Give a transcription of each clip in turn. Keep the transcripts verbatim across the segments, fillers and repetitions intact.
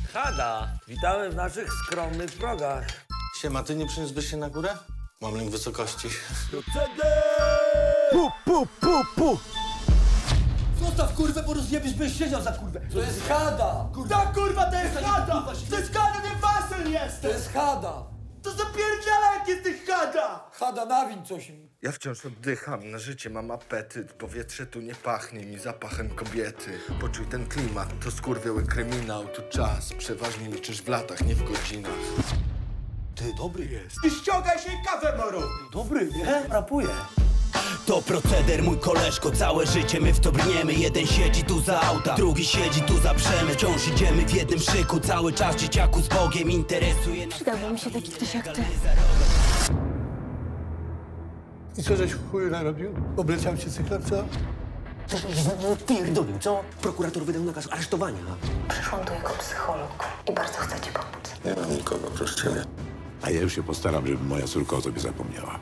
Hada, witamy w naszych skromnych progach. Siema, ty nie przeniósłbyś się na górę? Mam lęk wysokości. Pu, pu, pu, pu! Zostaw kurwę, bo rozjebiesz, byś siedział za kurwę. To jest Hada! Kurwa, kurwa, to jest chata! To jest chata, nie basen jest! To jest Hada! To zapierdziela, jak jesteś chata! Hada, nawin coś im. Ja wciąż oddycham, na życie mam apetyt. Powietrze tu nie pachnie mi zapachem kobiety. Poczuj ten klimat, to skurwiały kryminał. Tu czas, przeważnie liczysz w latach, nie w godzinach. Ty, dobry jest. I ściągaj się i kawę moru! Dobry, nie? Rapuje. To proceder, mój koleżko, całe życie my w to brniemy. Jeden siedzi tu za auta, drugi siedzi tu za przemysł. Wciąż idziemy w jednym szyku, cały czas dzieciaku z Bogiem interesuje nas. Przydałby mi się taki ktoś jak ty. I co żeś w chuju narobił? Obleciał cię cyklop, co? Pierdolił, co? Prokurator wydał nakaz aresztowania. Przyszłam tu jako psycholog i bardzo chcę ci pomóc. Nie mam nikogo oprócz ciebie. A ja już się postaram, żeby moja córka o tobie zapomniała.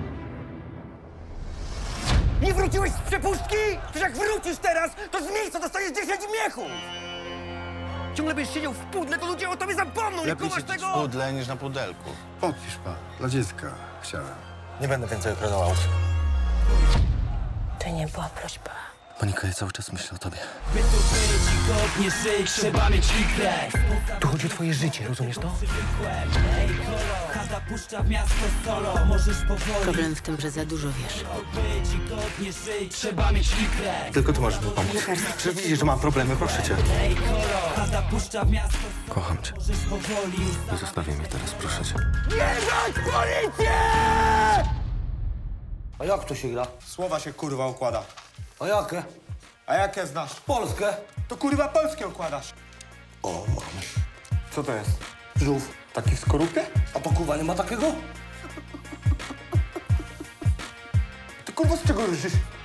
Nie wróciłeś z przepustki? Przecież jak wrócisz teraz, to z miejsca dostaniesz dziesięć miechów! Ciągle byś siedział w pudle, to ludzie o tobie zapomną, nie kumasz tego! w pudle niż na pudelku. Podpisz pan. Dla dziecka chciałem. Nie będę więcej okradał. To nie była prośba. Monika, ja cały czas myślę o tobie. By tu być i godnie żyć, trzeba mieć ikrę. Tu chodzi o twoje życie, rozumiesz to? Ej, kolo, Hada puszcza w miasto solo. Możesz powoli Problem w tym, że za dużo wiesz. być i godnie żyć, trzeba mieć ikrę. Tylko ty możesz mi pomóc. Przecież widzisz, że mam problemy, proszę cię. Ej, kolo, Hada puszcza w miasto solo. Kocham cię. Możesz powoli Nie zostawię mnie teraz, proszę cię. Bierzać policję! A jak to się gra? Słowa się kurwa układa. A jakie? A jakie znasz? Polskę. To kurwa polskie układasz. O, mam. Co to jest? Żółw. Taki w skorupie? A to kurwa nie ma takiego? Ty kurwa z czego ruszysz?